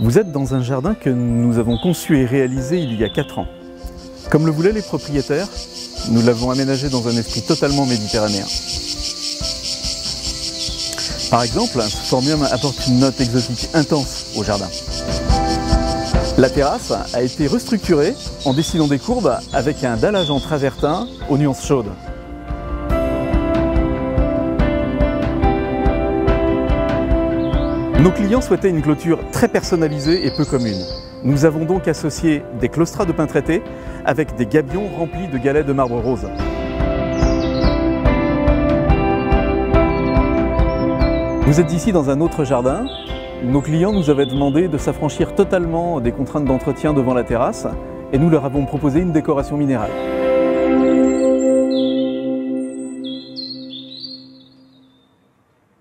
Vous êtes dans un jardin que nous avons conçu et réalisé il y a 4 ans. Comme le voulaient les propriétaires, nous l'avons aménagé dans un esprit totalement méditerranéen. Par exemple, ce Phormium apporte une note exotique intense au jardin. La terrasse a été restructurée en dessinant des courbes avec un dallage en travertin aux nuances chaudes. Nos clients souhaitaient une clôture très personnalisée et peu commune. Nous avons donc associé des claustras de pin traité avec des gabions remplis de galets de marbre rose. Vous êtes ici dans un autre jardin. Nos clients nous avaient demandé de s'affranchir totalement des contraintes d'entretien devant la terrasse et nous leur avons proposé une décoration minérale.